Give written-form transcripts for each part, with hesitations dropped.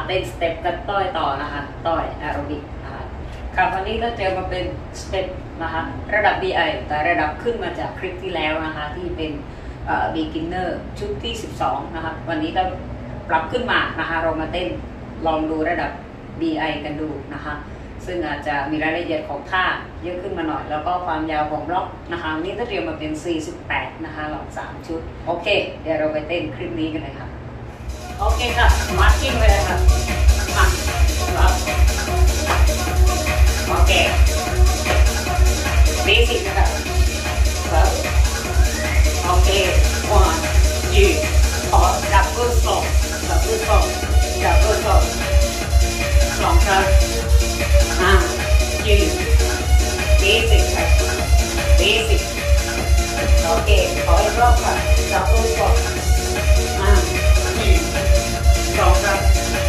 เต้นสเต็ปกับต้อยต่อนะคะต้อยแอโรบิกนะคะค่ะวันนี้เราเจอมาเป็นสเต็ปนะคะระดับ BI แต่ระดับขึ้นมาจากคลิปที่แล้วนะคะที่เป็นbeginner ชุดที่12นะคะวันนี้เราปรับขึ้นมานะคะเรามาเต้นลองดูระดับ BI กันดูนะคะซึ่งอาจจะมีรายละเอียดของท่าเยอะขึ้นมาหน่อยแล้วก็ความยาวของบล็อกนะคะนี่ถ้าเตรียมมาเป็น48นะคะลอง3ชุดโอเคเดี๋ยวเราไปเต้นคลิปนี้กันเลยค่ะโอเคค่ะมาร์กิ้งไปเลยค่ะมาครับโอเคเบสิกนะครับครับโอเค1 2ขอดับเบิล2ดับเบิล2ดับเบิล2ครับยืนเบสิกค่ะเบสิกโอเคขออีกรอบค่ะดับเบิล2ยืน2ครับ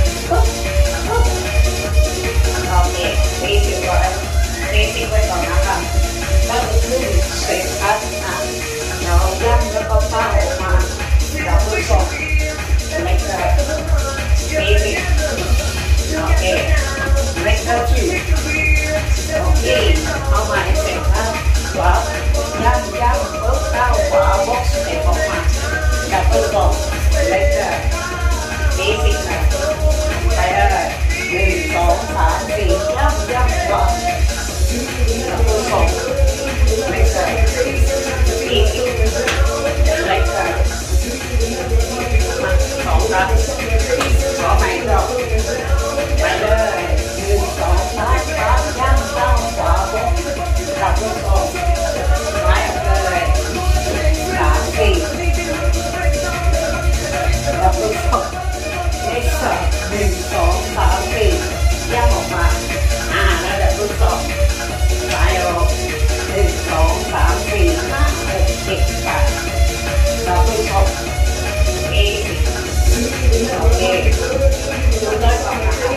โอเคเบสิกไว้เบสิกไว้ก่อนนะคะแล้วขึ้นเสร็จครับเราย่ำแล้วก็ป้าออกมาดับเบิล2ไม่เกินเบสิกโอเคไม่เกินโอเคเอามาให้เสร็จครับขวาย่ำปุ๊บก้าวขวาบ็อกซ์เสร็จออกมาดับเบิล2ไม่เกินเบสิกนะไปเลย1 2 3 4ย่ำขวาดับเบิล2ไม่เกินเบสิกไม่เกินมา2ครับขอใหม่รอบไปเลย1 2 3ย่ำก้าวขวาบ็อกซ์ดับเบิล2ไว้เลย3 4ดับเบิล2เลข2 1 2 3 4ย่ำออกมาแล้วดับเบิล2ไปออก1 2 3 4 5 6 7 8ดับเบิล2เอโอเคดูได้ก่อนนะคะ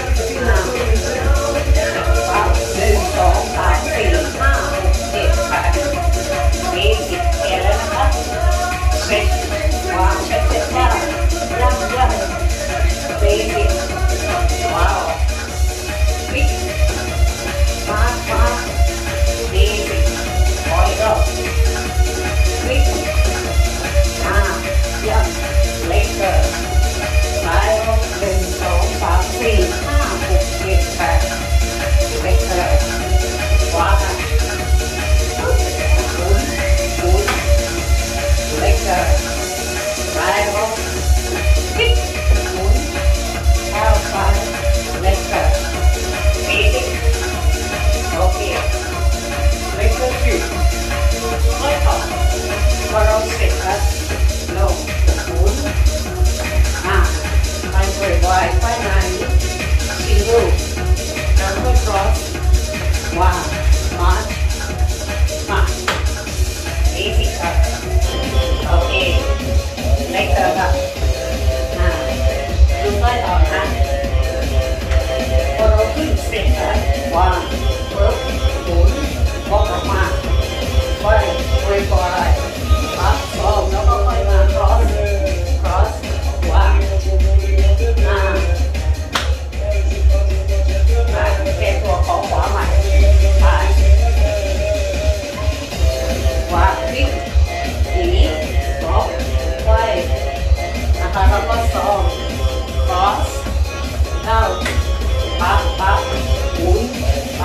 1 2 3 4 5 6 7 8เบสิกแค่แล้วนะคะเสร็จวางเช็คว่าย่ำเบสิกว้าววิกมาเบสิกคอยก็วิกย่ำเล็กเกินไป1 2 3 4 5 6 7 8เล็กเกินว้าวหมุนเล็กเกินไปวิกหมุนเข้าไปเล็กเกินเบสิกโอเคเล็กเกินค่อยต่อพอเราเสร็จแล้วลงหมุนไปเปิดไว้ไปไหนซิงเกิลดับเบิลครอสว้าวมาเบสิกครับโอเคเล็กเกินครับดูไปต่อนะพอเราขึ้นเสร็จแล้ววางปึ๊บหมุนบล็อกออกมาไปก่อนเลยครับแล้วก็ค่อยมาครอสวางเป็นตัวของขวาใหม่ไปวางพลิกหนีบล็อกไว้นะคะแล้วก็ครอสเข้าปั๊บหมุนไป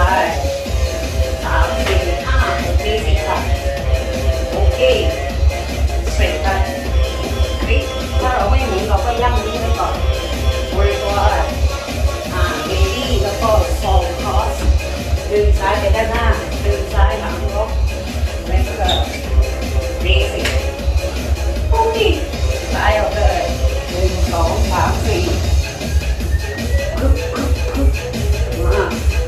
3 4 5 6 7 ค่ะโอเคเสร็จกันคลิกถ้าเราไม่หมุนเราก็ย่ำนี้ไปก่อนบริตัวเบบี้แล้วก็ครอสดึงซ้ายไปด้านหน้าดึงซ้ายหลังลบแล้วก็เบสิกโอเคซ้ายออกเลย1 2 3 4มา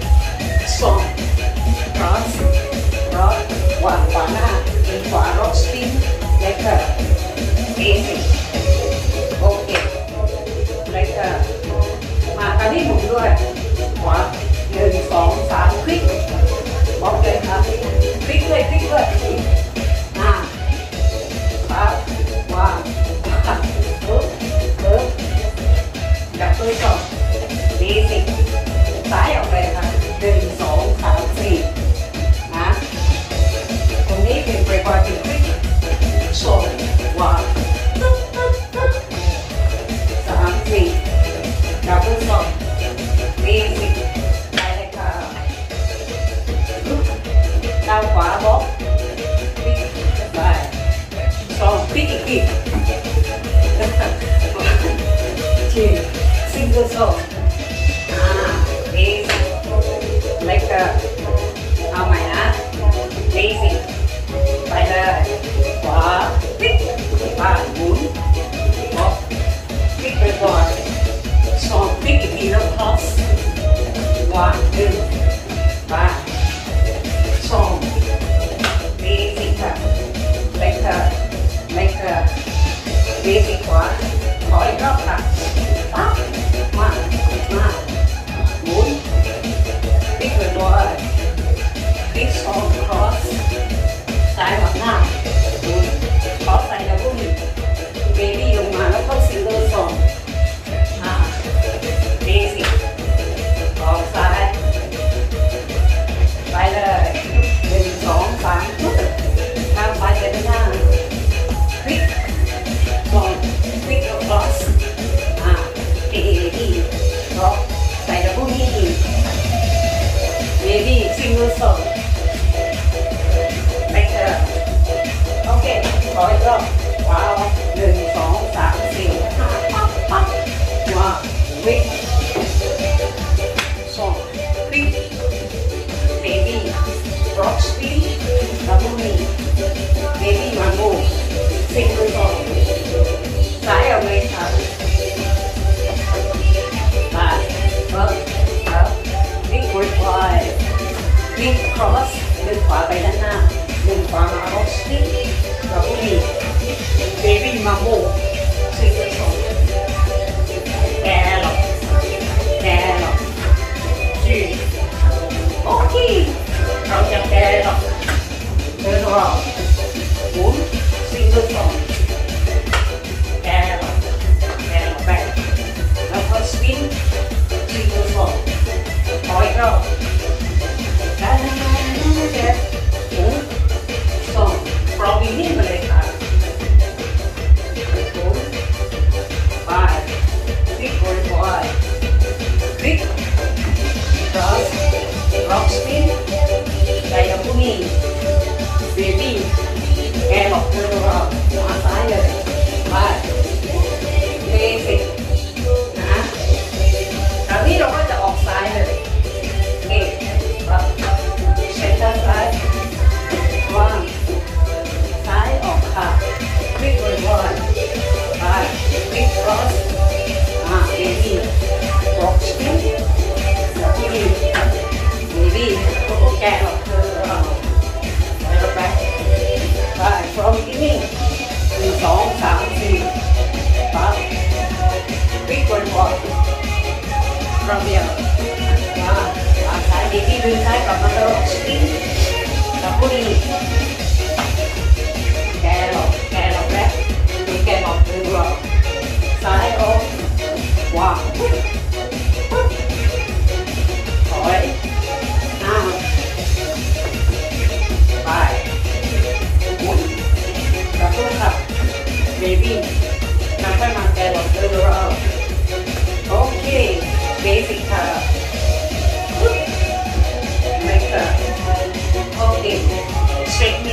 ครอสวางขวาหน้าเป็นขวาล็อกสปินแล้วก็เบสิกโอเคแล้วก็มาคราวนี้หมุนด้วยขวา1 2 3คลิกบล็อกเลยครับคลิกเลยครับวางปึ๊บดับเบิล2 สิกซ้ายออกไปค่ะ1 2 3 4นะตรงนี้เป็นประกอบที่ส่งว่า3 4ดับเบิลส่งเบสิกไปเลยค่ะด้านขวาบล็อกไปส่งคลิกอีกทีซิงเกิลส่งเบสิกเล็กเอาใหม่นะเบสิกไปเลยขวาคลิกไปหมุนบล็อกคลิกไปก่อนส่งคลิกอีกทีแล้วครอสวางดึงไปส่งเบสิกค่ะเล็กเบสิกขวาขออีกรอบค่ะปั๊บมาหมุนคลิกไปด้วยคลิกส่งครอสซ้ายหน้าหมุนครอสใส่ดับเบิ้ลเบบี้ลงมาแล้วก็ซิงเกิลส่งเบสิกออกซ้ายไปเลย1 2 3ทางซ้ายไปด้านหน้าคลิกส่งคลิกครอสเบบี้ล็อกใส่ดับเบิ้ลนี่อีกเบบี้ซิงเกิลส่งไปเถอะโอเคขออีกรอบว้าว1 2 3 4 5ปั๊บว้าววิ่งส่งคลิกเบบี้ร็อกสปีดดับเบิ้ลนี่เบบี้มาโบซิงเกิลส่งซ้ายเอาไว้ค่ะมาคลิกบริวารคลิกครอสดึงขวาไปด้านหน้าดึงขวามาร็อกสปีดดับเบิ้ลนี่เบบี้มาโบซิงเกิลส่งแกหรอกชื่อโอเคเราจะแกหรอกเดินรอบหมุนซิงเกิลส่งแกหรอกแบกแล้วก็สปินซิงเกิลส่งขออีกรอบหมุนส่งปลอมอีกนิดมาเลยค่ะหมุนไปคลิกบริวารคลิกร็อกสปินใส่ดับเบิ้ลนี่เบบี้แกหลอกเธอเรามาซ้ายเลยไปเบสิกนะคราวนี้เราก็จะออกซ้ายเลยเก็บปั๊บเซ็นเตอร์ซ้ายวางซ้ายออกค่ะคลิกบริวารไปคลิกครอสเบบี้ร็อกสปินดับเบิ้ลนี่เบบี้ก็แกหลอกเธอเราไปfrom beginning 1 2 3 4ปั๊บคลิกบนบอร์ดเราเดียวซ้ายดีดึงซ้ายกลับมาแล้วสปินดับเบิ้ลนี่แกหลอกแล้วดูแกหลอกดูเราซ้ายออกว้าวถอยไปดับเบิ้ลครับเบบี้นำไปมาแกหลอกเดินเราโอเคเบสิกค่ะไม่ค่ะโอเคเช็คนี่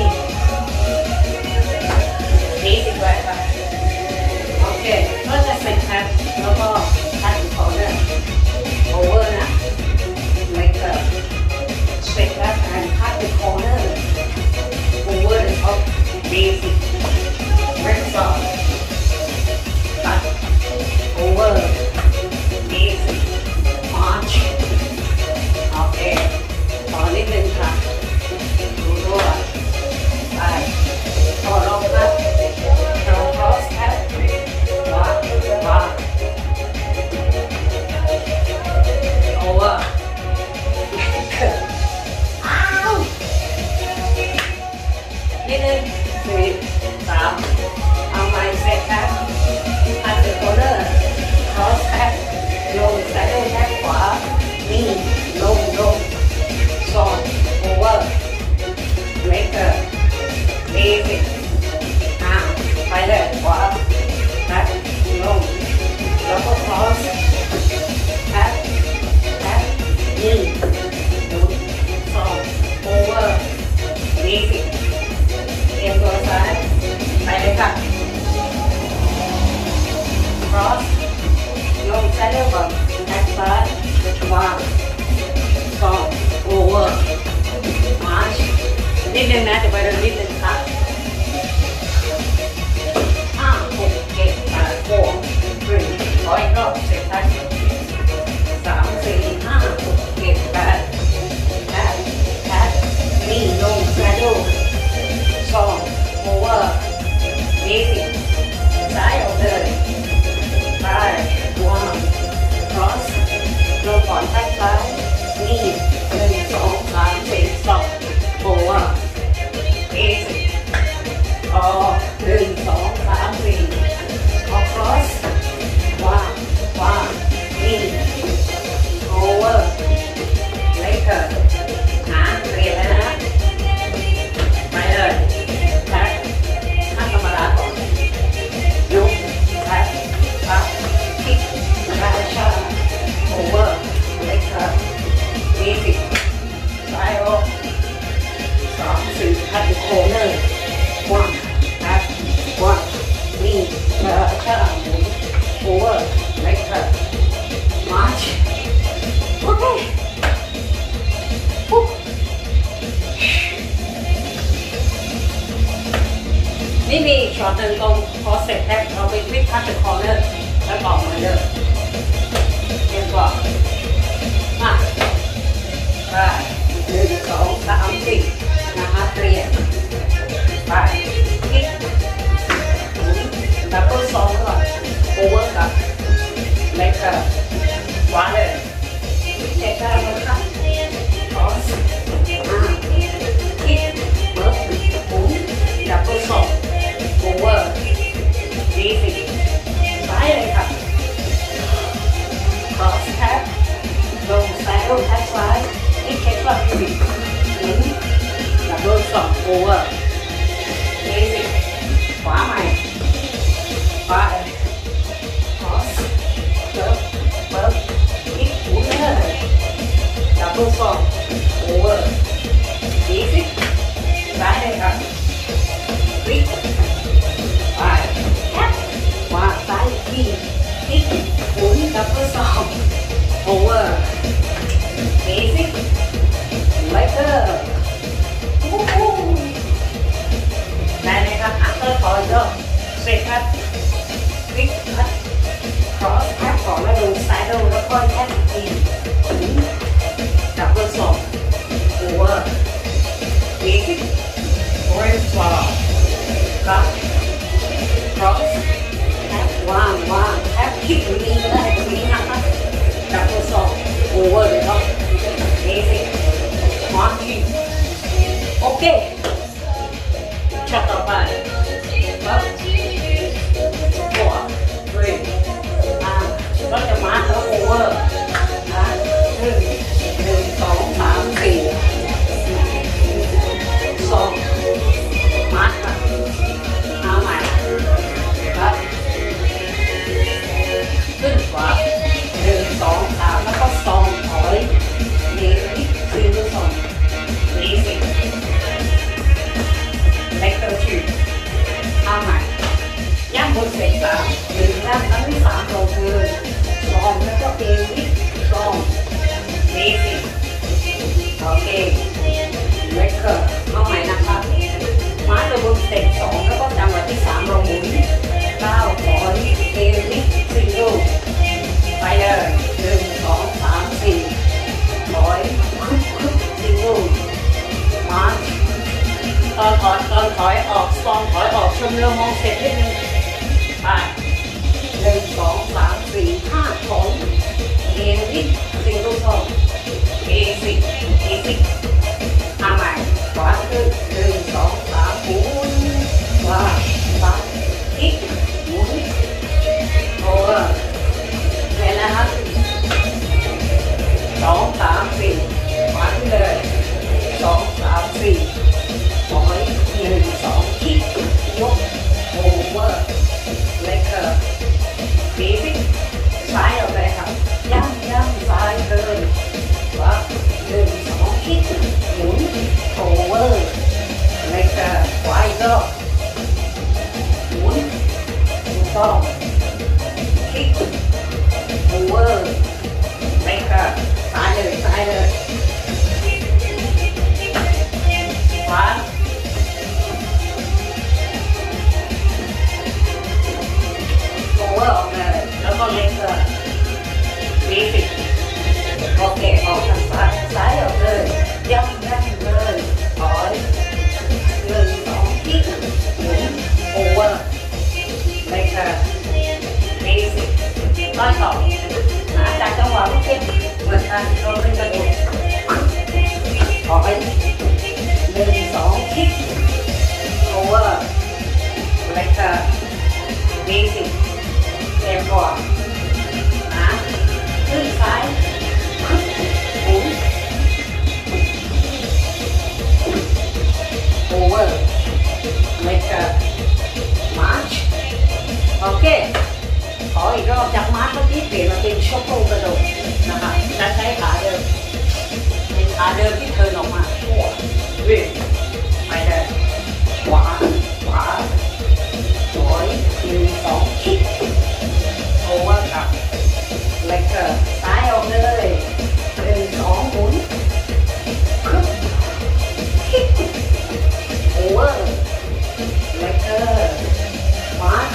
นิดนึงนะจะไปเร็วนิดนึงค่ะ5 6 7 8 4 3ขออีกรอบเสร็จทัน3 4 5 6 7 8นี่ลงแซดดู2 over 20ซ้ายออกเลยไป1 cross ลงก่อนแท็กซ้ายนี่1 2 3 4 2 over 20อ๋อ1 2 3 4ออก cross วางนี่ over เล็กเกินเรียนแล้วนะไปเลยแท็กนั่งธรรมดาก่อนยกแท็กปั๊บคิกกระชากโอเวอร์เล็กครับ20ซ้ายออก3 4แท็กโคเนอร์1แท็ก1นี่กระชากหมุนโอเวอร์เล็กครับมาร์ชโอเคนี่มีช็อตหนึ่งตรงพอเสร็จแท็กเราไปคลิกทัชคอร์เนอร์แล้วต่อมาเลยเรียนก่อนมาไป1 2 3 4นะคะเรียนไปคลิกดับเบิล2ก่อนโอเวอร์กับเล็กกับวางเลยเช็คได้ไหมครับคอสคลิกเบิร์ดหมุนดับเบิล2โอเวอร์20ซ้ายเลยครับ cross tap ลงซ้ายลงแท็กซ้ายนี่เช็คก่อน20หมุนดับเบิล2โอเวอร์20ขวาใหม่ไป cross เบิร์ดคลิกหมุนเลยดับเบิล2โอเวอร์20ซ้ายเลยครับคลิกไปแท็บวางซ้ายที่คลิกหมุนดับเบิล2โอเวอร์20ไลเตอร์ได้ไหมครับอัพเตอร์ถอยก็เสร็จครับคลิกครับ cross แท็บก่อนแล้วลงซ้ายลงแล้วก็แท็บอีกทีหมุนดับเบิล2โอเวอร์20โอเวอร์2ครับ cross แท็บวางแท็บคลิกตรงนี้ก็ได้ตรงนี้นะครับดับเบิล2โอเวอร์เลยครับ20มาร์คิงโอเคช็อตต่อไปครับหัวเบรกเราจะมาร์คแล้วโอเวอร์นะ1 2 3 4 2มาร์คครับเอาใหม่ครับขึ้นขวา1 2 3แล้วก็2ถอยนี่คือ2นี่สิเล็กเตอร์ชื่อเอาใหม่ย่างบนเศษ3 1ย่างนั้นที่3ลงคือ2แล้วก็เอวิ2นี่สิโอเคเล็กเตอร์เอาใหม่นะครับมาร์คบนเศษ2แล้วก็จังหวะที่3เราหมุน9ถอยเอวิซิงเกิลไปเลย1 2 3 4ถอยซิงเกิลมาร์คตอนถอยออกซองถอยออกชมเรือมองเสร็จนิดนึงไป1 2 3 4 5ถอยเอวิซิงเกิลซองเอซิเอาใหม่ขวาขึ้น1 2 3หมุนว่าซ้ายคลิกหมุนโอเวอร์เห็นนะครับ2 3 4ขวาขึ้นเลย2 3 4ถอย1 2คลิกยกโอเวอร์เล็กเกอร์ซ้ายออกไปครับย่างซ้ายการเราเป็นกระโดดออกไป1 2คิกโอเวอร์แล้วก็เบสิกเต็มก่อนนะขึ้นซ้ายหมุนโอเวอร์แล้วก็มาร์ชโอเคขออีกรอบจากมาร์ชเมื่อกี้เปลี่ยนมาเป็นช็อคโกกระโดดนะคะจะใช้ขาเดิมเป็นขาเดิมที่เทิร์นออกมาวิ่งไปเลยขวาถอย1 2คิกโอเวอร์ครับแล้วก็ซ้ายออกเลย1 2หมุนคึบคิกโอเวอร์แล้วก็มาร์ช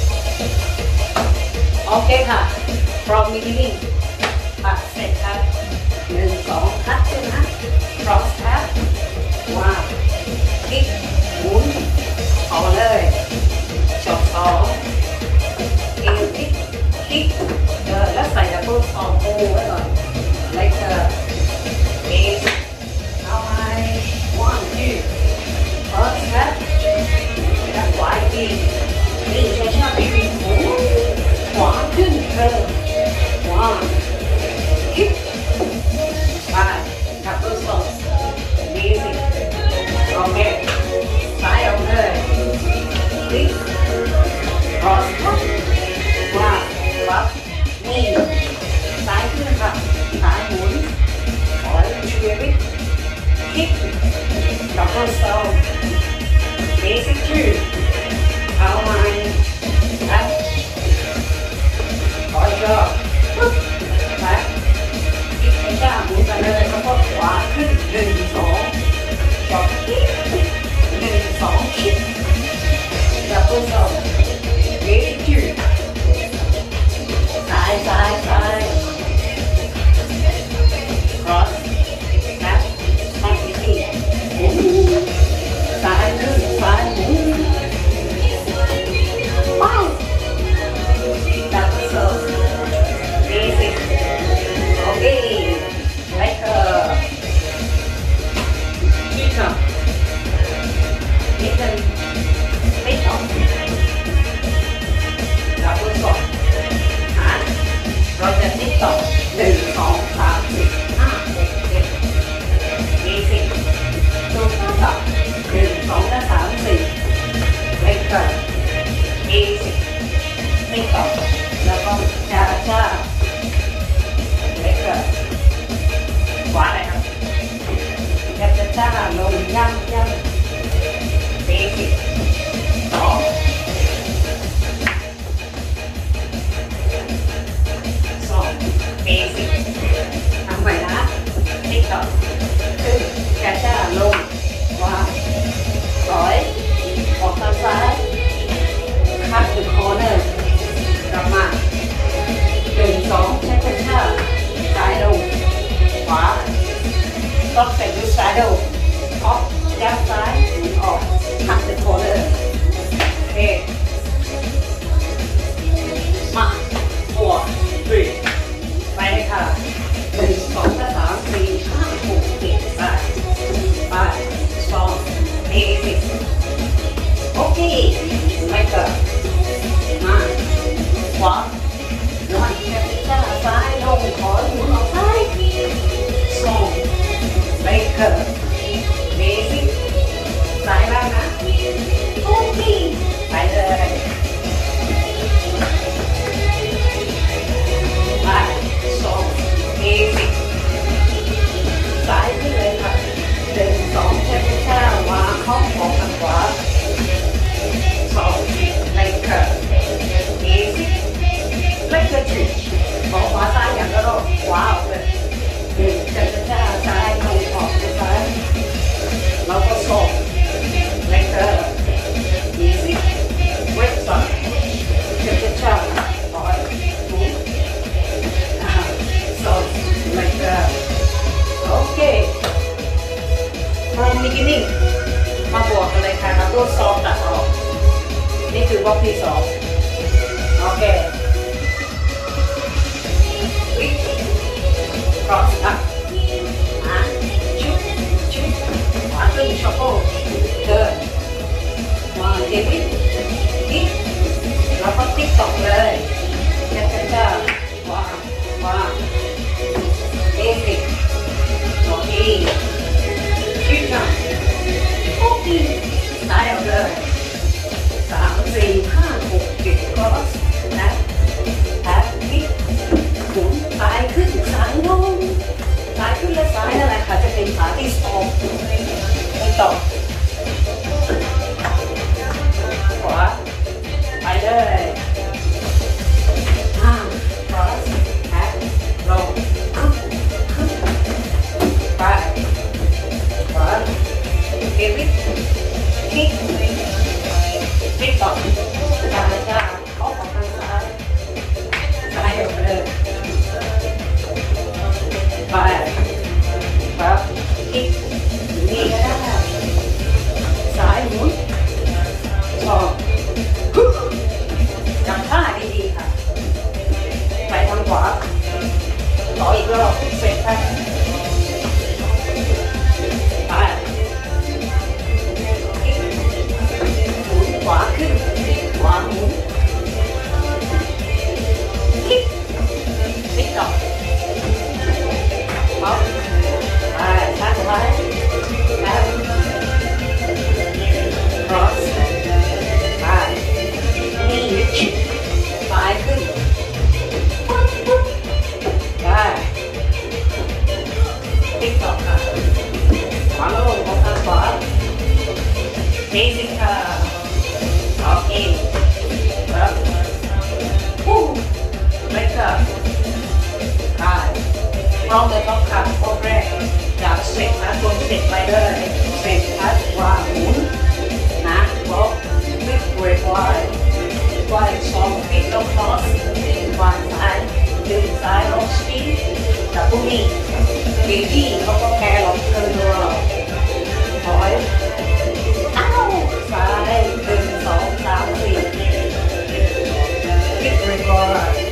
โอเคค่ะ from beginning เสร็จครับ1 2คัดขึ้นนะ cross ครับว้าวคิกหมุนเอาเลยช็อต2เอวคิกแล้วใส่ดับเบิลสองโอไว้ก่อนแล้วก็เอวเอาไป1 2 cross ครับแล้วขวาอีกนี่ช้าๆไปวิ่งหมุนขวาขึ้นว้าวคิกไปดับเบิลสองดีสิโอเคซ้ายเอาเลยคิกครอสว้าวปั๊บนี่ซ้ายขึ้นครับซ้ายหมุนขอให้ช่วยวิ่งคิกดับเบิลสองเบสิกชื่อเอาใหม่ครับขออีกรอบปึ๊บไปคิกให้จ้าหมุนไปเลยแล้วก็ขวาขึ้น1 2จอดคิก1 2คิกดับเบิลสองเบสิกชื่อซ้ายครอสครับซ้ายคิกหมุนซ้ายขึ้นซ้ายหมุนว้าวดับเบิลสองเบสิกโอเคแล้วก็ที่ทำนิดนึงไม่ต้องดับเบิลสองเราจะติ๊กต่อ1 2 3 4 5 6 7มี10ตัวต่อ1 2และ3 4แล้วก็มี10ติ๊กต่อแล้วก็จ้าแล้วก็ขวาเลยครับจ้าลงย่ำเบสิกต่อเบสิกทำไปนะติ๊กต่อขึ้นจ้าลงวางถอยออกทางซ้ายคัดถึงคอเนอร์กลับมา1 2ช้าซ้ายลงขวาต้องเป็นดูซ้ายลงออกย่างซ้ายหมุนออกคัดถึงคอเนอร์โอเคมา4 3ไปเลยค่ะ1 2 3 4 5 6 7ไป2เบสิกโอเคแล้วก็มาขวาลงจ้าซ้ายลงขอหมุนออกซ้าย2แล้วก็เบสิกซ้ายบ้างนะโอเคไปเลยเบสิกซ้ายขึ้นเลยค่ะ1 2ช้าวางข้อของทางขวา2แล้วก็เบสิกแล้วก็จุดของขวาซ้ายอย่างกระโดดขวาออกเลย1ช้าซ้ายลงออกซ้ายแล้วก็แล้วก็เบสิกเวทซ้ายช้าถอยหมุนlike that. Okay. From beginning มาบวกกันเลยค่ะแล้วก็ซอฟตัดออกนี่คือบล็อกที่2โอเค cross ายลงสายขึ้นและสายนั่นแหละค่ะจะเป็นขาที่สองไปต่อขวาไปเลยcross back ลงไปขวาเก็บวิคิกคิกต่อจ้าจ้าเข้าของทางซ้ายซ้ายออกเลยไปครับคิกนี่ก็ได้ซ้ายหมุนชอบจำท่าดีๆค่ะไปทางขวาต่ออีกรอบเสร็จค่ะไปหมุนขวาขึ้นขวาหมุนคิกคิกต่อเอาไปช้าสบายแล้ว cross ไปนี่ซ้ายขึ้นได้ติ๊กต่อค่ะขวาลงของทางขวาเบสิกค่ะโอเคครับเล็กค่ะได้พร้อมเลยต้องขัดข้อแรกจากเสร็จนะตัวเสร็จไปเลยเสร็จพัดวางหมุนนะบล็อกวิดเวทไว้สองฟิตแล้วคอสวางซ้ายดึงซ้ายลงสปีดจากพวกนี้เบบี้เขาก็แค่ลองเทิร์นเราถอยอ้าวซ้าย1 2 3 4ฟิตเวทไว้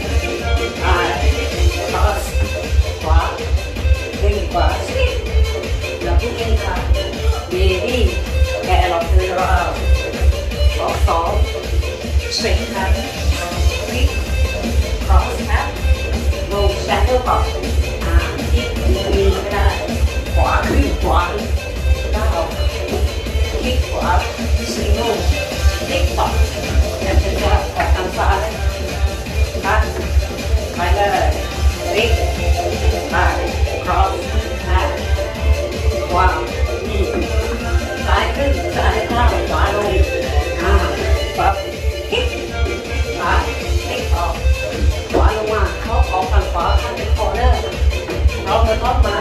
คอสขวาดึงขวาสปีดจากพวกนี้ค่ะเบบี้แค่ลองเทิร์นเราสองเซ็งค่ะฟิตcross tap ลง shadow ก่อนคิกดีก็ได้ขวาขึ้นขวาก้าวคิกขวาซิงโน่คิกต่อแล้วจะออกทางซ้ายพัดไปเลยฟิกไป cross tap ขวานี่ซ้ายขึ้นซ้ายก้าวขวาลงปั๊บคิกไปคิกออกขวาลงมาเขาออกฝั่งขวาทำเป็นคอร์เนอร์เราไปท็อปไม้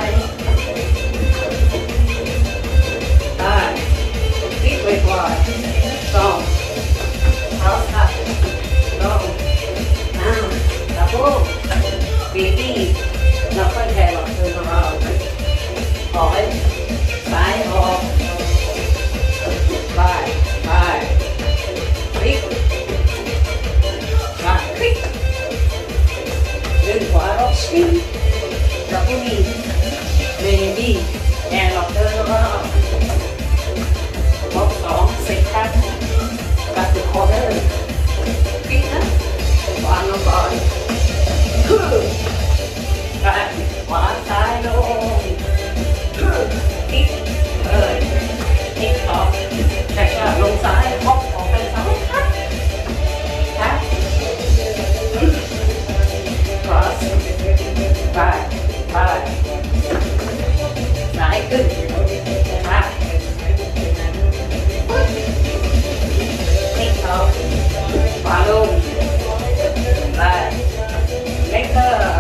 ได้ฟิกไว้ก่อนสองเขาขัดลงดับเบิ้ลเบบี้แล้วค่อยแทนหลอดเดินเราถอยซ้ายออกไปคลิกคลิกดึงขวาออกสปินดับเบิ้ลเบบี้แอนหลอกเดินเราบล็อก2เซ็ตคัทกัดติดคอร์เนอร์คลิกนะวางลงก่อนกัดขวาซ้ายลงคลิกคลิกต่อแค่ลงซ้ายบล็อกออกไปซ้ายคัทcross ไปซ้ายขึ้นคลิกต่อขวาลงไปเล็กเกอร์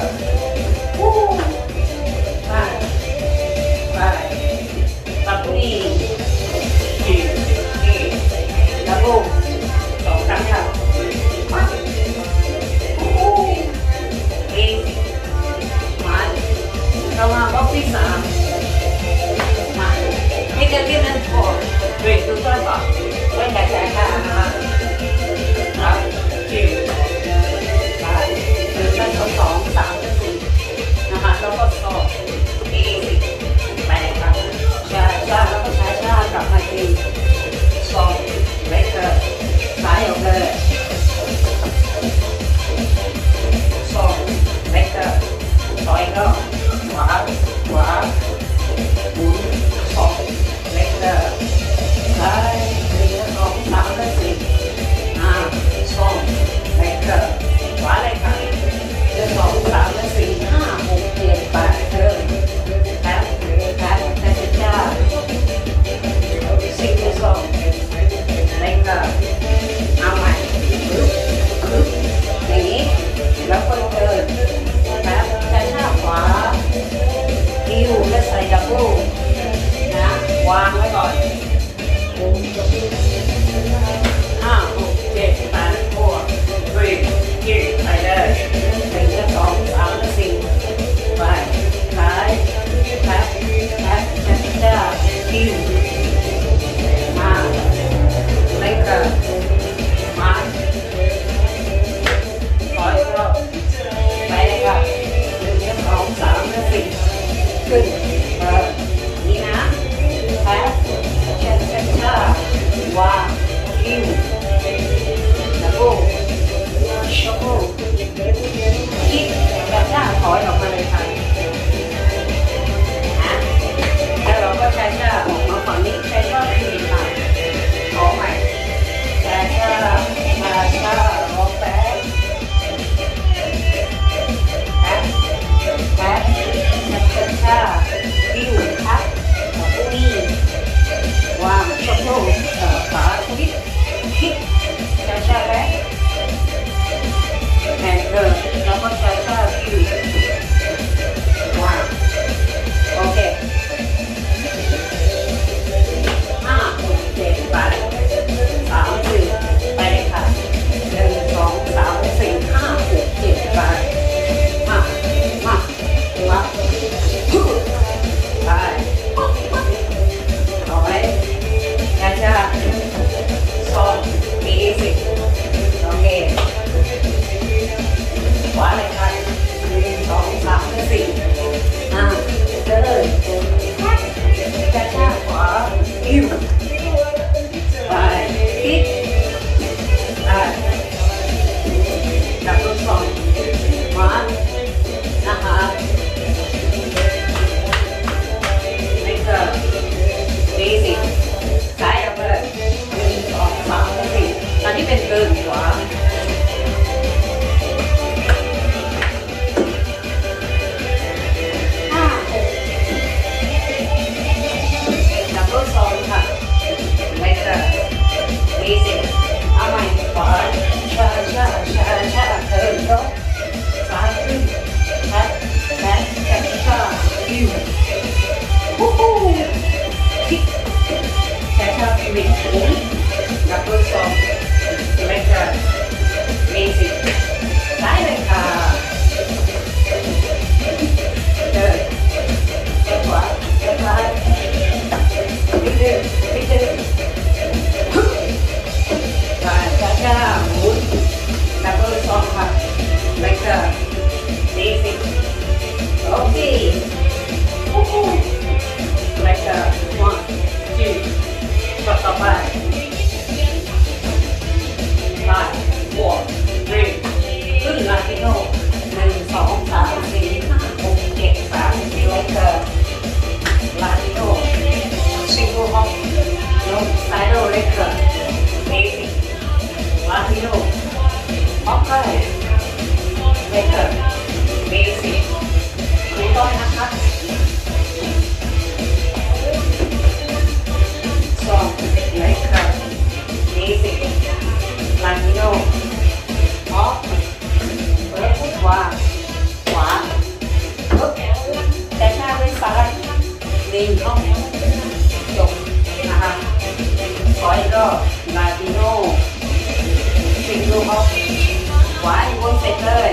ไปตับนี่ดับเบิ้ล2 ครั้งค่ะเรามาบล็อกที่3มาให้เกิดขึ้นนั้นพอเบรกดูต้นก่อนไว้แข็งๆค่ะนะคะครับจิ๋วไปคือชั้น2 3 4นะคะแล้วก็สอบไปครับช้าแล้วก็ช้ากลับมาทีสอบเล็กเกอร์ซ้ายออกเลยสอบเล็กเกอร์ต่อยก็ขวาหมุน2เล็กเกอร์ซ้าย1 2 3 4 2เล็กเกอร์ขวาเลยค่ะ1 2 3 4 5 6 7 8 วางไว้ก่อนห้าหกเจ็ดแปดบวกรีบยืดไปเลยหนึ่งสองสามสี่ไปท้ายแท็บจ้าคิวมาไม่เกินมาปล่อยก็ไปเลยครับหนึ่งสองสามสี่ขึ้นนี่นะแท็บจ้าวางคิวแล้วก็ช็อปคิดแบบหน้าถอยออกมาเลยค่ะแล้วเราก็ใช้หน้าออกมาฝั่งนี้ใช้ก็คือค่ะขอใหม่ใช้หน้ามาหน้ารอแป๊บแป๊บช้าคิวพักนี่วางช็อปขาคิดช้าๆแล้วแอนเดินแล้วก็ช้าๆคิววางโอเคห้าหกเจ็ดแปดสามสี่ไปเลยค่ะหนึ่งสองสามสี่ห้าหกเจ็ดแปดมาไปเอาไว้ช้าๆสอง20โอเคขวาเลยค่ะหนึ่งสองสามสี่เดินช้าๆขวาคิวไปคิดจับตัวสองมานะคะนี่ก็basicซ้ายเอาไปเลยหนึ่งสองสามสี่ตอนนี้เป็นเดินขวาจับตัวสองค่ะไม่ก็basicเอาใหม่ขวาช้าเดินก็ซ้ายขึ้นแท็บช้าคิวคิดช้าๆวิ่งสูงจับตัวสองไม่ก็basicซ้ายเลยค่ะเดินขวาซ้ายวิ่งเดินช้าๆหมุนจับตัวสองค่ะไม่ก็basicโอเคไม่ก็one twoต่อไป5 4 3ขึ้นลาติโน1 2 3 4 5 6 7 8แล้วก็ลาติโนซิงเกิลฮอปลงไซโดเล็กก็เบสิกลาติโนฮอปไปเล็กก็เบสิกถูกต้องนะคะเล็กก็เบสิกลาติโนฮอปเปิดขวาแต่ถ้าด้วยซ้ายลิงเข้าจบนะคะขออีกรอบลาติโนซิงเกิลฮอปขวาอีกวนเสร็จเลย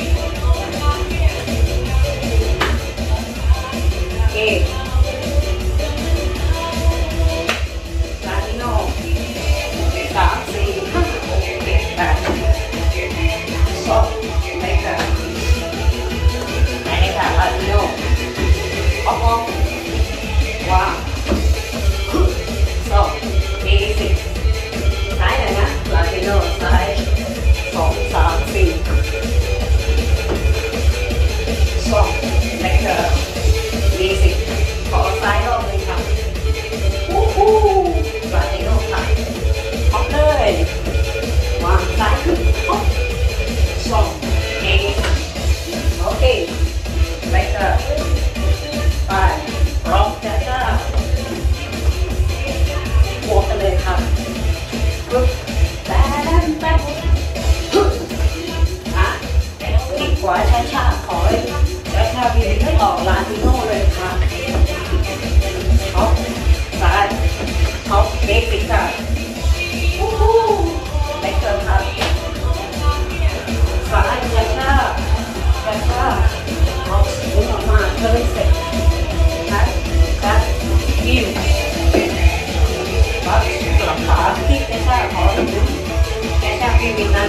โอเคลาติโน3 4 5 6 7 8สองไม่ค่ะลาติโนออกวางสองbasicซ้ายเลยนะลาติโนซ้าย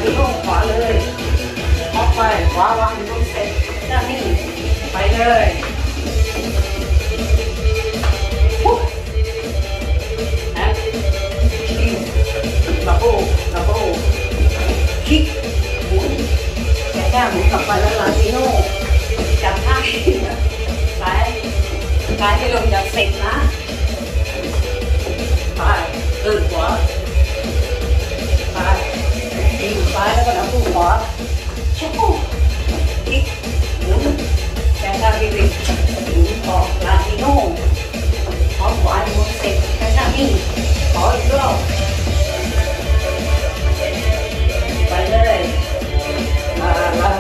ที่ห้องขวาเลยออกไปขวาวางอยู่บนเซ็ตด้านนี้ไปเลยดับเบิลคิกหมุนแก้หมุนกลับไปแล้วลาติโน่จับท่าซ้ายให้ลงจากเซ็ตนะไปเดินขวาไปยิงซ้ายแล้วก็ดับเบิลขวาชิปคิกหมุนแก้ท่าบิบิหมุนออกลาติโน่ออกขวาหมุนเซ็ตแก้ท่านี่ขออีกรอบไปเลยลา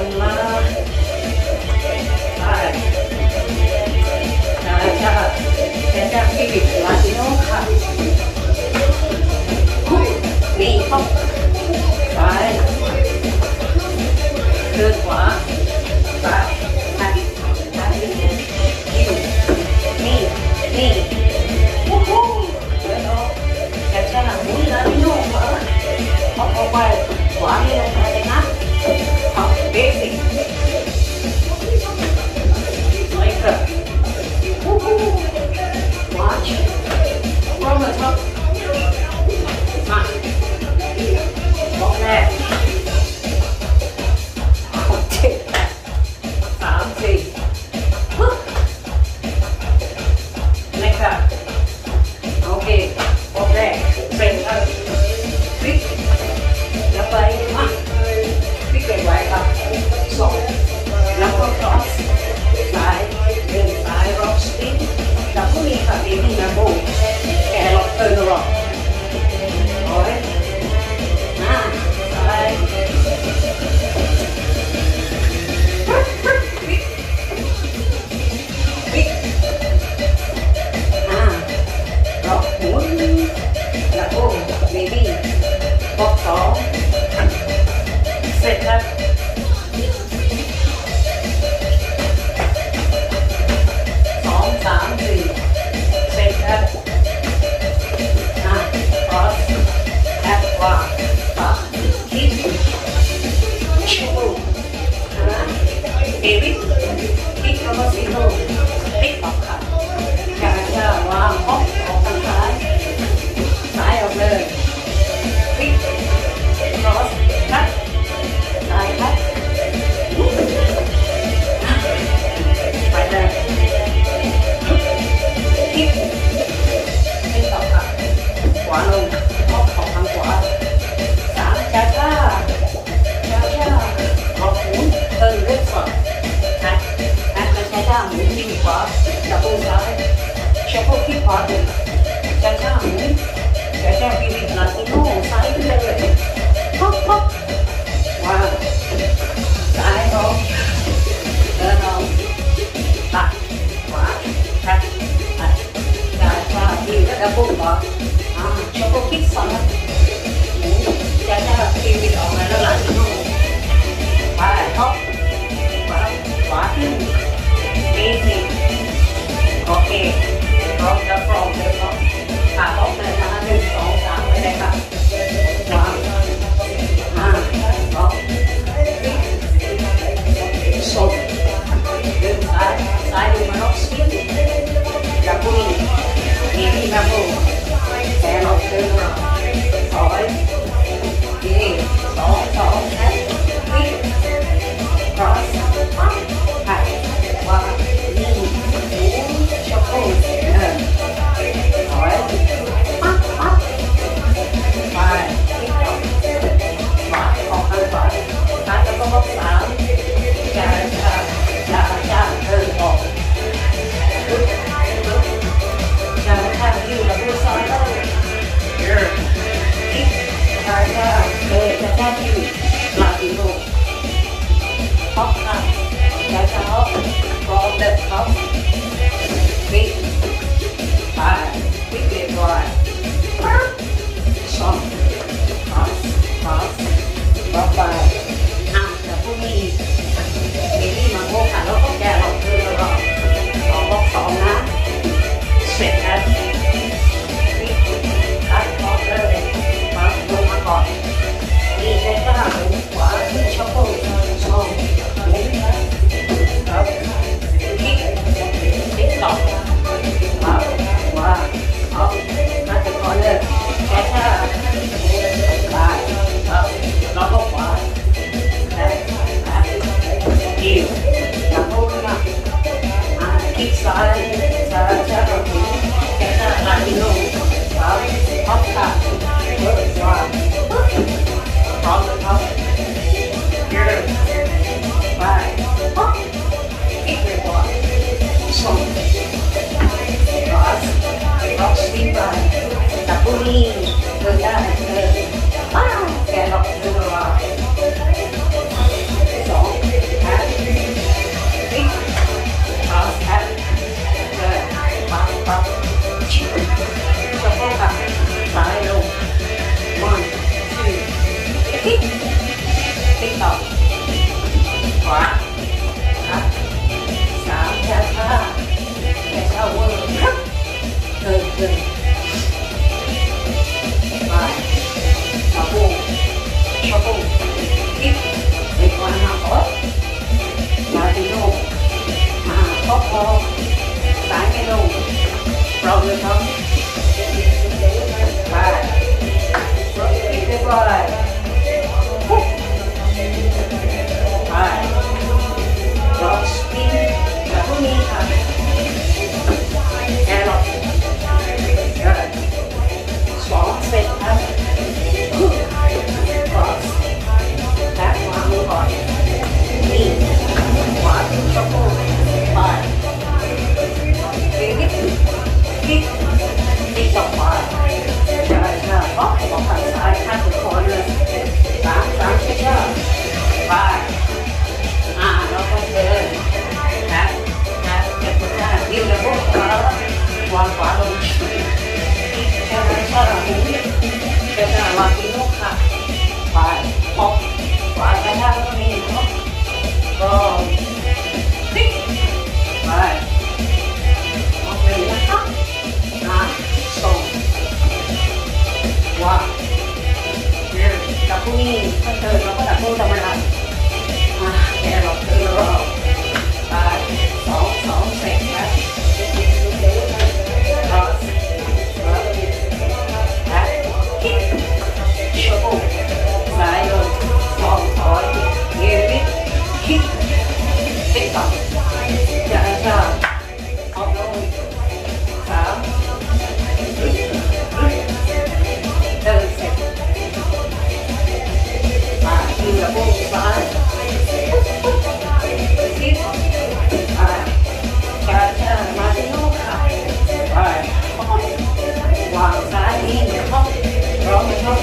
จะพี่บิดลาติโน่ค่ะนี่เข้าซ้ายเดินขวาซ้ายนี่วู้ฮู้เดินออกแกจะหลังหมุนลาติโน่ขวาออกไปขวานี่ลงไปเลยนะเอาเบสิกไม่เกิดวู้ฮู้Watch. From the top. มาบอกแรก7 3 4นะครับโอเคบอกแรกเป็นคลิกแล้วไปมาคลิกไว้ครับ2แล้วก็ cross ซ้ายเดินซ้าย rock spinแล้วก็มีค่ะมีนะโบแกล็อกเตอร์ล็อกโอ้ยซ้ายคลิกล็อกหมุนแล้วก็เบบี้บอก2เสร็จครับ3 4เสร็จครับcross แอปว่าคิดชิวเบบี้คิดคำว่าซีโร่ติ๊กออกค่ะการจะวางออกทางซ้ายออกเลยคลิก cross คัดซ้ายคัดไปเลยคิดไม่ต่อค่ะขวาลงออกทางขวา3ช้าออกหมุนเดินเล็กกว่าช้าหมุนยิงขวาดับเบิลซ้ายชัฟเฟิลที่ขวาเดินช้าหมุนช้าบิบิลาติโน่ซ้ายไปเลยป๊อกวางซ้ายออกเดินออกตัดขวาตัดดีก็ดับเบิ้ลก่อนช็อปเปอร์คิดสอนจะทีวีออกมาแล้วหลังไปท็อปขวาขึ้นเบสิกโอเคพร้อมจะพร้อมเลยครับขาออกเลยนะ1 2 3ไปเลยครับวางท็อปสดเดินซ้ายดูมาล็อกสปินดับเบิ้ลนี่ดับเบิ้ลแกล็อกเดินถอยนี่2แท็บวิ่ง cross หักวางนี่หมุนช็อปเปอร์ถอยปั๊บไปที่ขวาออกทางขวาแล้วก็บล็อก3จะเดินออกจะอยู่กับผู้ซ้ายเลยคิดจะอยู่ลาติโน่ท็อปค่ะจะท็อปกองแด kíchซ้ายช้าช้าเราถึงแค่หน้าลายลงครับพับขาเปิดวางพร้อมเลยครับยืดไปพับคลิกเลยก่อนส่งรัสล็อกสตีไปตับบุรีเดินได้ว้าวแกล็อกเดินมาสองแฮปคลิกรัสแฮปเดินปั๊บชิบสะโพกกับซ้ายลง one two คลิกต่อขวาครับสามช้าช้าเวอร์ครับเดินไปสะโพกคลิกไปขวาหน้าขอมาที่ลงมาคอซ้ายไม่ลงเราเลยครับไปอีกเรียบร้อยไปรอสปินแบบพวกนี้ค่ะแอร์ล็อกสองเซตครับรอสแท็กวางก่อนนี่ขวาถึงสะโพกไปคลิกต่อขวาช้าป๊อกของฝั่งซ้ายข้างสุดคอเลยสามช้าไปแล้วก็เดินนะเก็บหัวใจยืดระบบวางขวาลงแค่นั้นก็เราหูแค่นั้นวางที่นกค่ะไปพอขวาไปได้ก็มีนกก็คลิกไปโอเคนะครับส่งว่าดับพวกนี้ถ้าเจอเราก็ดับพวกธรรมดาแค่เราเจอเราไปสองเสร็จแล้วรอคิดชั่วโมงสายลงสองถอยเยวิทคิดติดต่อช้าออกลงสามเดินเสร็จมาที่ระบบซ้ายคิดช้ามาที่โน้ตค่ะไปวางซ้ายนี่ห้องร้องห้อง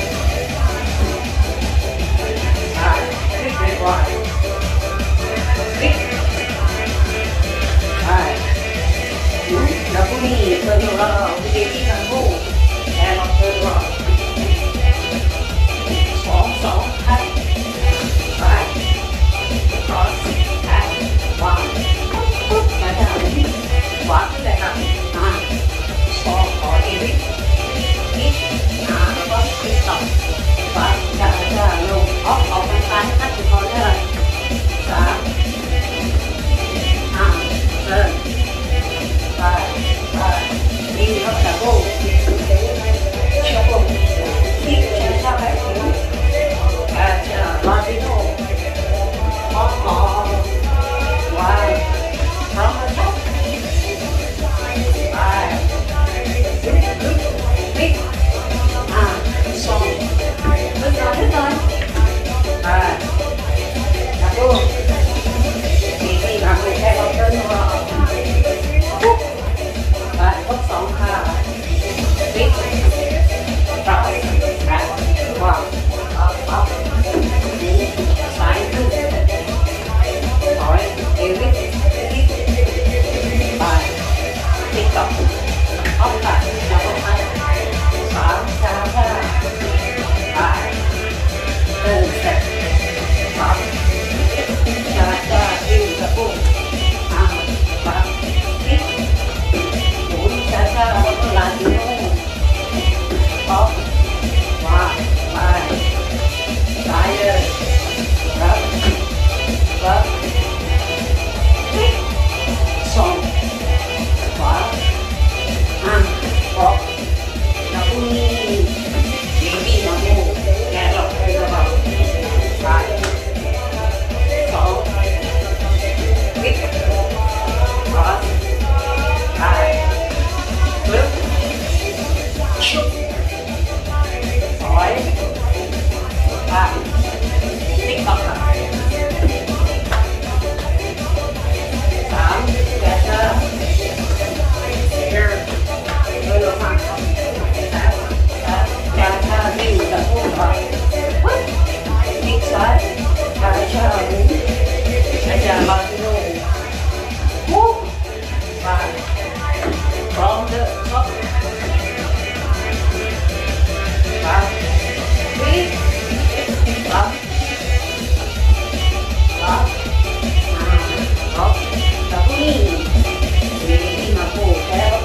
คลิกไปก่อนคลิกไปแล้วพวกนี้เติมเราวิธีที่ทั้งคู่แอร์ล็อกเติมเราสองให้ไปครอสแท็กวางปุ๊บแล้วจะวางขึ้นเลยครับสองขอเอวิทนี่แล้วก็คลิกต่อวางจะลงออกไปซ้ายขั้นสุดท้ายเลยสามเดินไปนี่เรา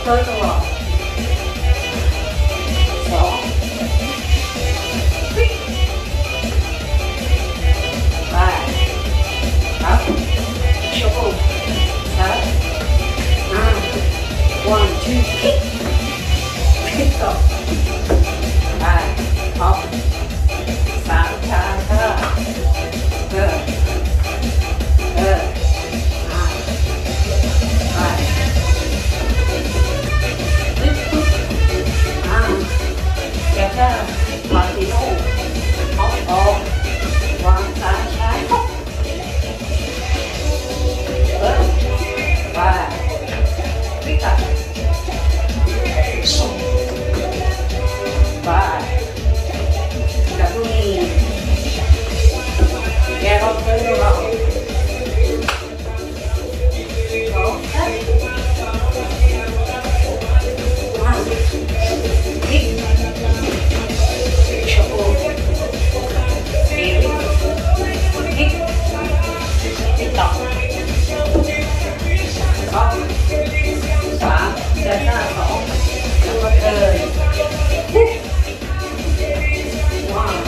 เธอตลอดสองไปครับโชว์ครับone two kick kickต่อไปฮอปสามชาค่ะไปแกจะมาที่โน่ฮอปออกวางสายชาร์จไปพิกัดไปดับเบิลนีแกก็เจอเราโอเคพิกโชว์พิกพิกต่อครับสามเดินหน้าสองแล้วก็เดินว้าว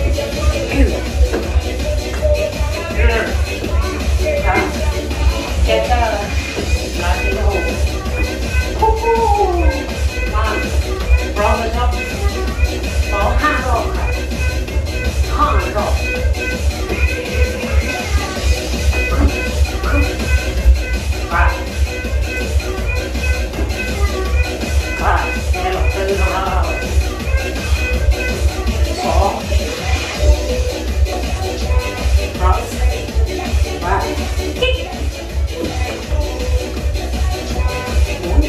ครับเจต้าลาติโนฮู้ฮู้มาพร้อมไหมครับขอ5 รอบค่ะ5 รอบไปแค่เราเจอเราสองครับไปกิ๊กหมุน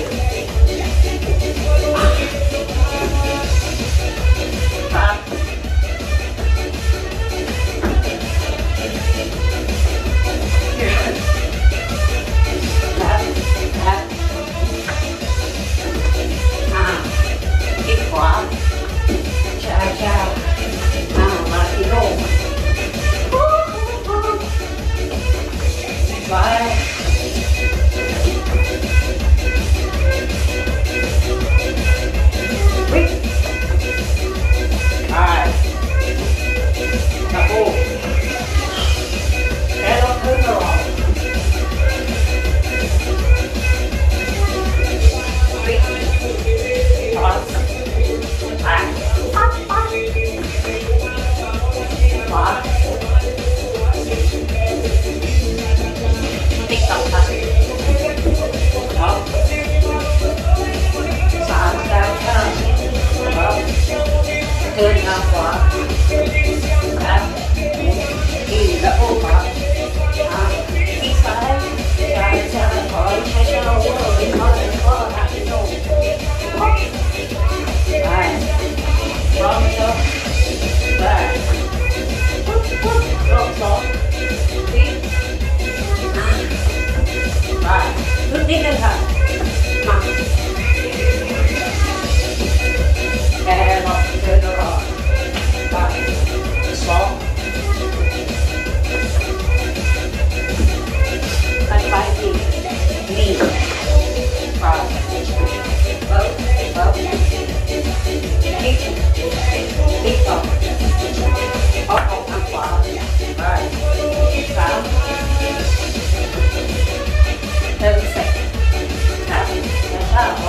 ครับกิ๊กขวาชามาที่โน่ไปวิ่งไปตะปูแค่เราขึ้นเราวิ่งถอนไปขวาติ๊กต๊อกครับครับสามดาวข้างครับเดินทางขวาครับที่แล้วก็ขวาที่ซ้ายถอยช้าๆเวอร์เป็นข้อเลยก็หักที่โน่ไปพร้อมครับไปรอบสองวิ่งไปลุกนิดนึงค่ะมาแอร์ล็อกเดินรอไปสองไปอีกนี่ไปติ๊กต่อเอาของทางขวาไปสามเดินเสร็จครับแล้วก็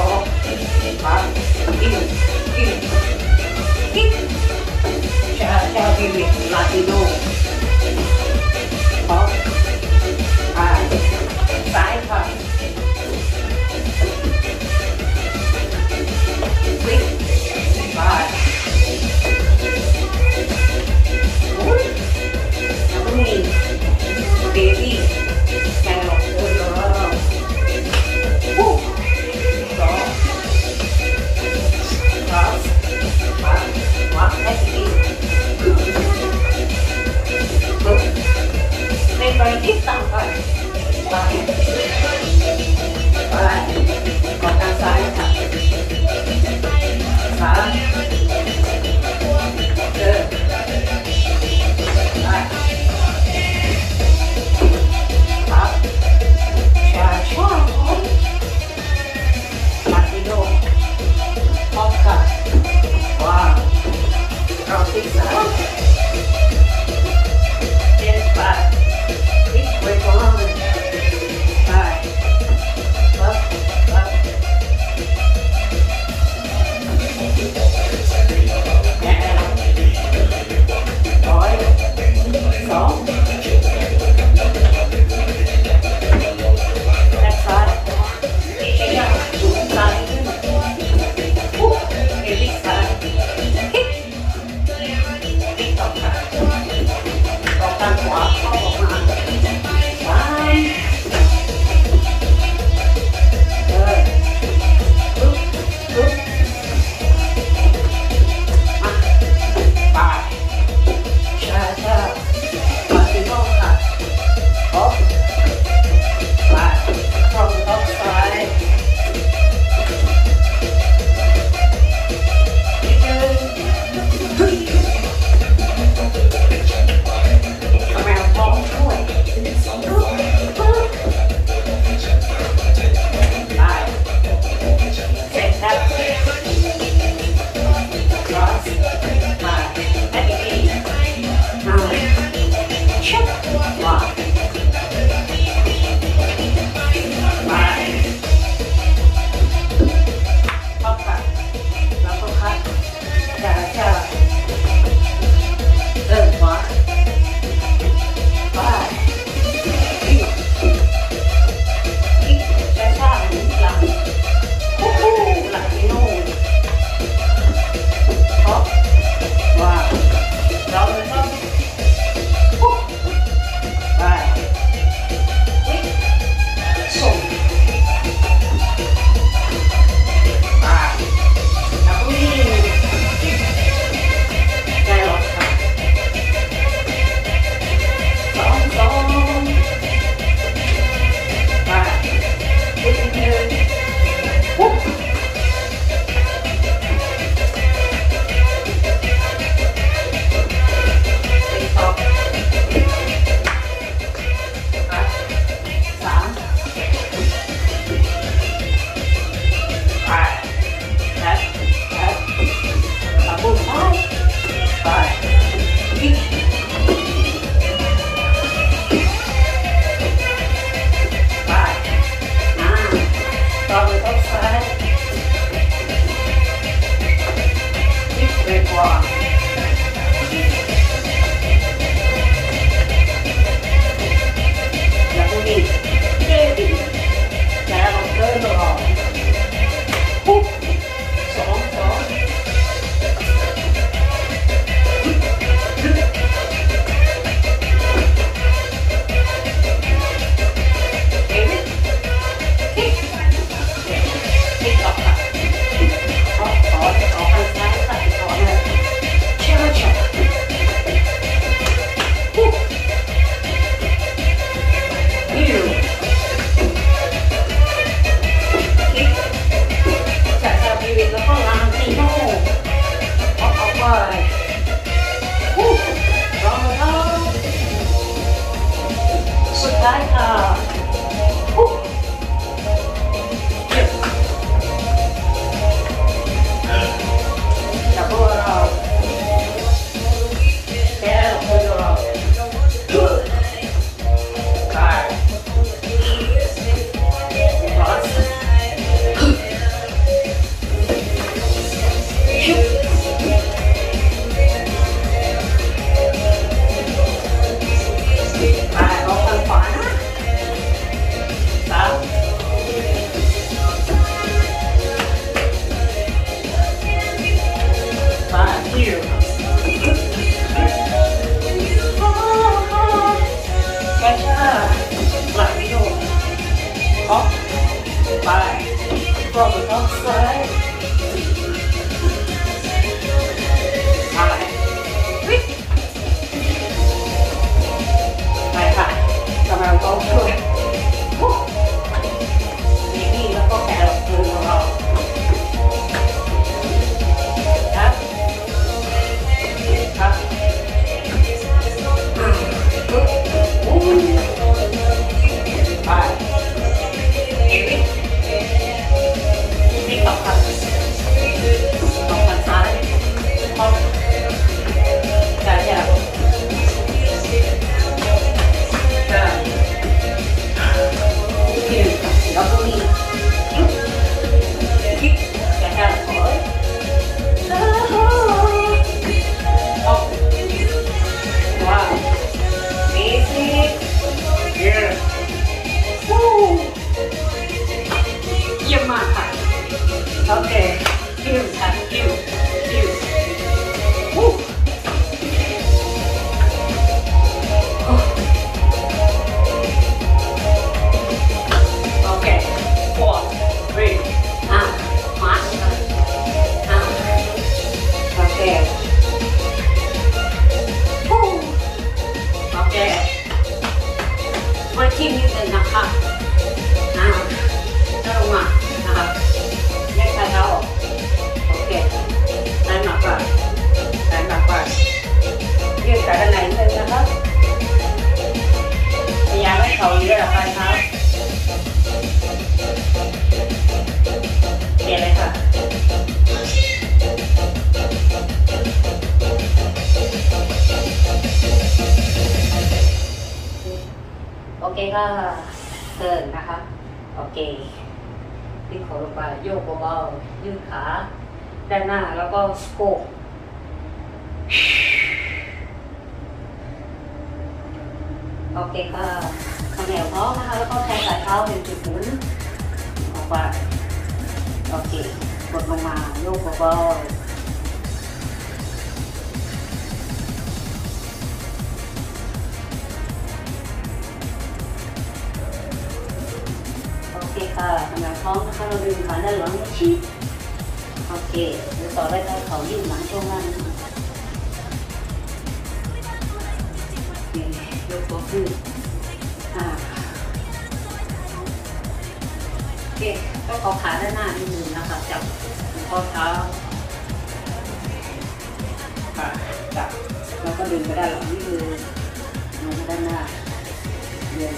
from the outside อะไรไปค่ะกำลังต้องช่วยนี่แล้วก็แกะมือของเราครับครับไปนี่ต่อครับต่อกันซ้ายต่อจะจะแล้วก็มีคิดจะจะขอว้าวดีสิเยี่ยมมากค่ะโอเคคิวค่ะคิวโอเค4 3มาร์ชโอเคโอเควันที่นิดนึงนะคะจะลงมานะคะแยกขาเท้าออกโอเคได้มากกว่ายืดขาด้านในนิดนึงนะคะพยายามให้เขายืดออกไปเท้าเปลี่ยนเลยค่ะโอเคค่ะเดินนะคะโอเคพลิกเขาลงไปโยกเบาๆยืดขาด้านหน้าแล้วก็สโคปโอเคค่ะข้างแนวพร้อมนะคะแล้วก็ใช้ฝ่าเท้าเป็นจุดหมุนออกไปโอเคกดลงมาโยกเบาๆโอเคค่ะข้างแนวพร้อมนะคะเราดึงขาด้านหลังชิดโอเคเดี๋ยวต่อได้ใช้เขายืดหลังช่วงล่างยกตัวขึ้นโอเคก็เอาขาด้านหน้านิดนึงนะคะจับข้อเท้าจับแล้วก็ดึงไปด้านหลังนิดนึงลงไปด้านหน้าเดิน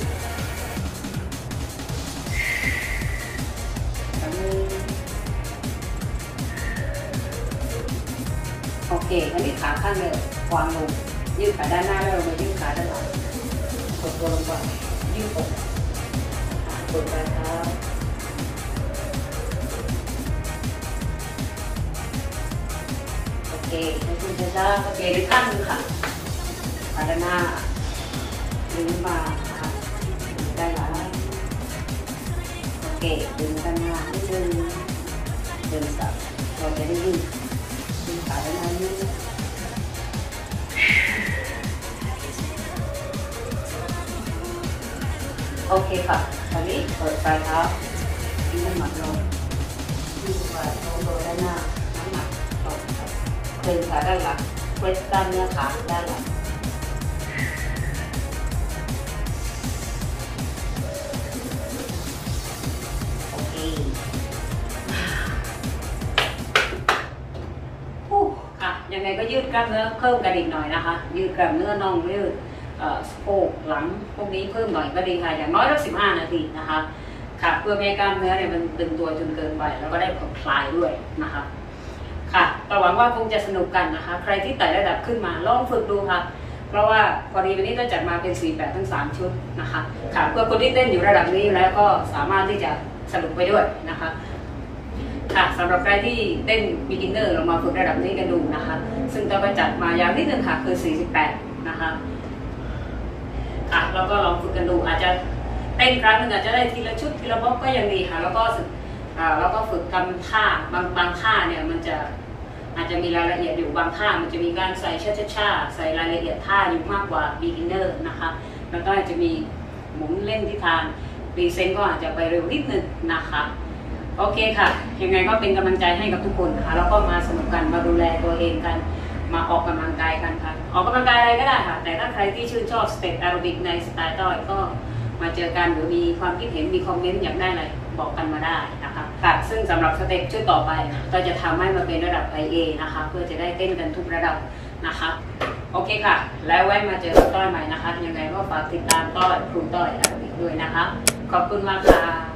โอเคอันนี้ขาข้างเดียววางลงยืดขาด้านหน้าแล้วเรามายืดขาด้านหลังกดตัวลงไปยืดอกกดไปครับโอเคให้คุณช้าๆโอเคด้วยข้างนึงค่ะขาด้านหน้าดึงมาค่ะได้แล้วโอเคดึงด้านหน้านิดนึงดึงสับเราจะได้ยืดขาด้านหน้ายืดโอเคค่ะตอนนี้เปิดปลายเท้าทิ้งน้ำหนักลงยืดไปลงโดยด้านหน้าน้ำหนักลงเดินขาด้านหลังเวสกล้ามเนื้อขาด้านหลังโอเคค่ะยังไงก็ยืดกล้ามเนื้อเพิ่มกันอีกหน่อยนะคะยืดกล้ามเนื้อน่องยืดสะโพกหลังพวกนี้เพิ่มหน่อยก็ดีค่ะอย่างน้อยสัก15 นาทีนะคะค่ะเพื่อไม่ให้กล้ามเนื้อเนี่ยมันตึงตัวจนเกินไปแล้วก็ได้ผ่อนคลายด้วยนะคะค่ะหวังว่าคงจะสนุกกันนะคะใครที่ไต่ระดับขึ้นมาลองฝึกดูค่ะเพราะว่าพอดีวันนี้เราจัดมาเป็น4 แบบทั้ง3ชุดนะคะค่ะเพื่อคนที่เต้นอยู่ระดับนี้แล้วก็สามารถที่จะสนุกไปด้วยนะคะค่ะสำหรับใครที่เต้น beginner เรามาฝึกระดับนี้กันดูนะคะซึ่งเราก็จัดมาอย่างนิดนึงค่ะคือ48นะคะค่ะแล้วก็ลองฝึกกันดูอาจจะเต้นครั้งนึงอาจจะได้ทีละชุดทีละบล็อกก็ยังดีค่ะแล้วก็ฝึกทำท่าบางท่าเนี่ยมันจะอาจจะมีรายละเอียดอยู่บางท่ามันจะมีการใส่ช้าๆใส่รายละเอียดท่าอยู่มากกว่า beginner นะคะแล้วก็อาจจะมีหมุนเล่นทิศทางรีเซนก็อาจจะไปเร็วนิดนึงนะคะโอเคค่ะยังไงก็เป็นกำลังใจให้กับทุกคนนะคะแล้วก็มาสนุกกันมาดูแลตัวเองกันมาออกกำลังกายกันค่ะออกกำลังกายอะไรก็ได้ค่ะแต่ถ้าใครที่ชื่นชอบสเต็ปแอโรบิกในสไตล์ต้อยก็มาเจอกันหรือมีความคิดเห็นมีคอมเมนต์อยากได้อะไรบอกกันมาได้นะคะค่ะซึ่งสำหรับสเต็ปชุดต่อไปก็จะทำให้มาเป็นระดับ IA นะคะเพื่อจะได้เต้นกันทุกระดับนะคะโอเคค่ะแล้วไว้มาเจอต้อยใหม่นะคะยังไงก็ฝากติดตามต้อยครูต้อยแอโรบิกด้วยนะคะขอบคุณมากค่ะ